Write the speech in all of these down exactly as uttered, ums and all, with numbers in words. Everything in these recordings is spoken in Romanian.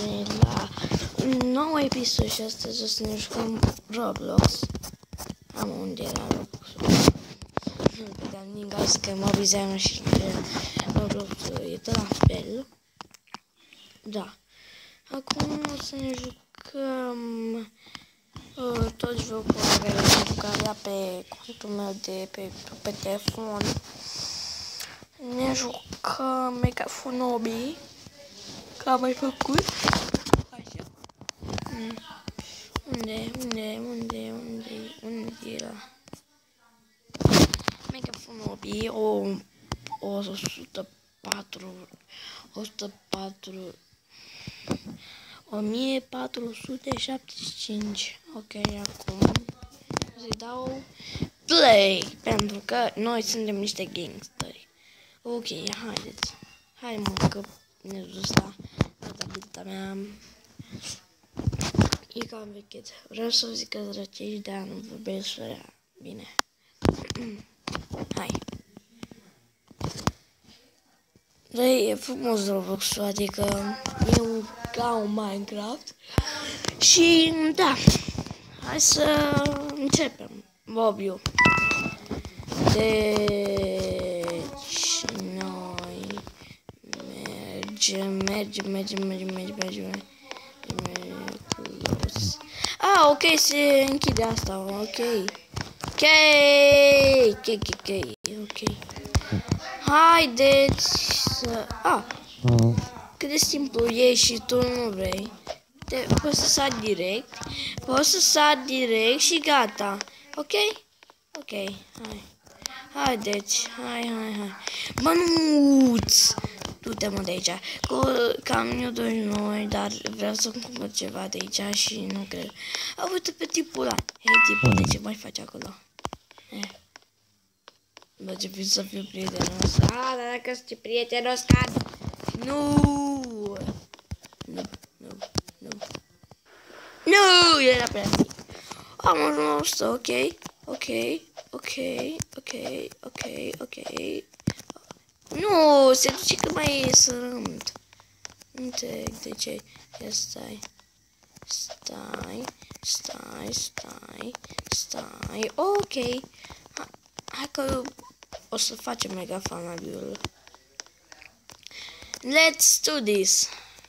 venit la un nou episod și astăzi o să ne jucăm Roblox. Am unde era Roblox. Nu vedeam nimic, azi că mă vizeam și Roblox e tot la fel. Da. Acum o să ne jucăm uh, toți jocurile care le jucam avea pe contul meu de pe, pe telefon. Ne jucăm Megafonobii, că am mai făcut. Așa. Mm. Unde, unde, unde, unde, unde era? Megafonobii, o, o sută patru, o sută patru, o mie patru sute șaptezeci și cinci. Ok, acum să-i dau play, pentru că noi suntem niște gangsteri. Ok, haideți. Hai mă, că ne dus la tabeleta mea. E cam vechet. Vreau să zic că drăcești, dar nu vorbesc prea bine. Hai. Da, e frumos Roblox-ul, adică e un, ca un Minecraft. Și da, hai să începem. Bobiu. Deci noi mergem, mergem, mergem, mergem, mergem, mergem, mergem, close. Ah, ok, se închide asta, ok. Ok, ok, ok, ok. Haideți să... Ah, cât de simplu e și tu nu vrei. Te, poți să sari direct, poți să sari direct și gata. Ok? Ok, hai. Haideți, hai, hai, hai. Bănuț! Du-te mă de aici. Că am eu doi noi, dar vreau să-mi cumpăr ceva de aici și nu cred. A, uite pe tipul ăla. Hei, tipul, de ce mai faci acolo? Eh. Bă, ce fi să fiu prietenos. A, dar dacă sunt prietenos, cad. Nu! Nu, nu, nu. Nu! Era prea mic. Am ajuns, ok, ok, ok, ok, ok, ok. Nu, se duce că mai e sărânt. Nu înțeleg de ce. Ia stai. Stai, stai, stai, stai. Ok. Ha, hai că o să facem Megafonobiul. Let's do this.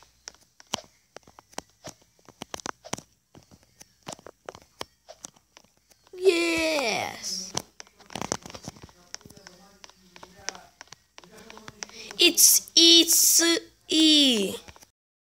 Yes. It's it's